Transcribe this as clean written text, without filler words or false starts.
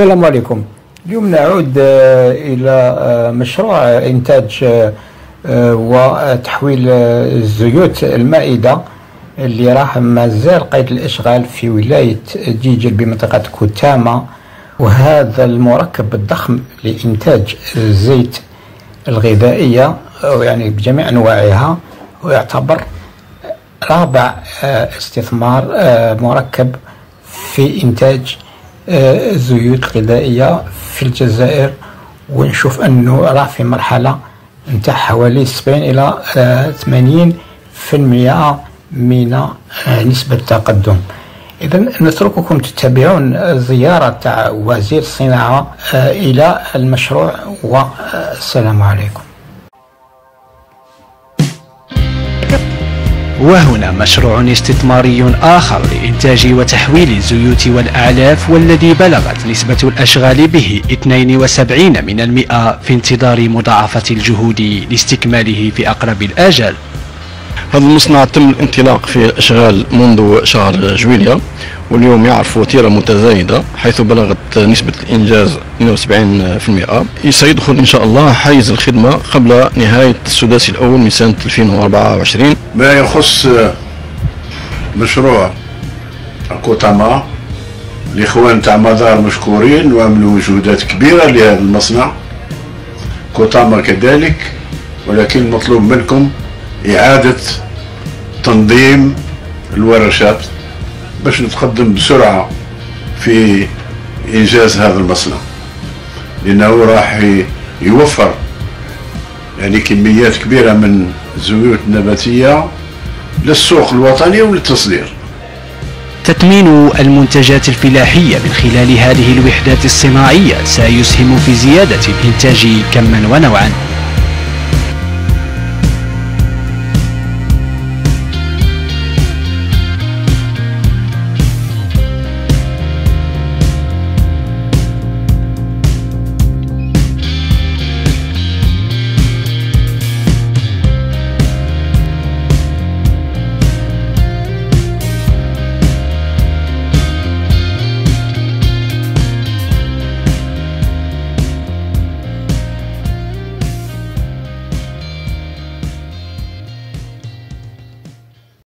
السلام عليكم. اليوم نعود إلى مشروع إنتاج وتحويل الزيوت المائدة اللي راح مازال قيد الإشغال في ولاية جيجل بمنطقة كتامة. وهذا المركب الضخم لإنتاج الزيت الغذائية يعني بجميع أنواعها، ويعتبر رابع استثمار مركب في إنتاج الزيوت الغذائية في الجزائر، ونشوف أنه راه في مرحلة نتاع حوالي 70 إلى 80% من نسبة التقدم. إذا نترككم تتابعون زيارة تاع وزير الصناعة إلى المشروع، والسلام عليكم. وهنا مشروع استثماري آخر لإنتاج وتحويل الزيوت والأعلاف، والذي بلغت نسبة الأشغال به 72% في انتظار مضاعفة الجهود لاستكماله في أقرب الآجال. هذا المصنع تم الانطلاق في الأشغال منذ شهر جويلية، واليوم يعرف وتيرة متزايدة حيث بلغت نسبة الإنجاز 72%. سيدخل إن شاء الله حيز الخدمة قبل نهاية السداسي الأول من سنة 2024. ما يخص مشروع كوتاما، الإخوان تاع مدار مشكورين وعملوا مجهودات كبيرة لهذا المصنع، كوتاما كذلك، ولكن مطلوب منكم إعادة تنظيم الورشات باش نتقدم بسرعة في إنجاز هذا المصنع، لأنه راح يوفر يعني كميات كبيرة من الزيوت النباتية للسوق الوطني وللتصدير. تثمين المنتجات الفلاحية من خلال هذه الوحدات الصناعية سيسهم في زيادة الإنتاج كما ونوعا.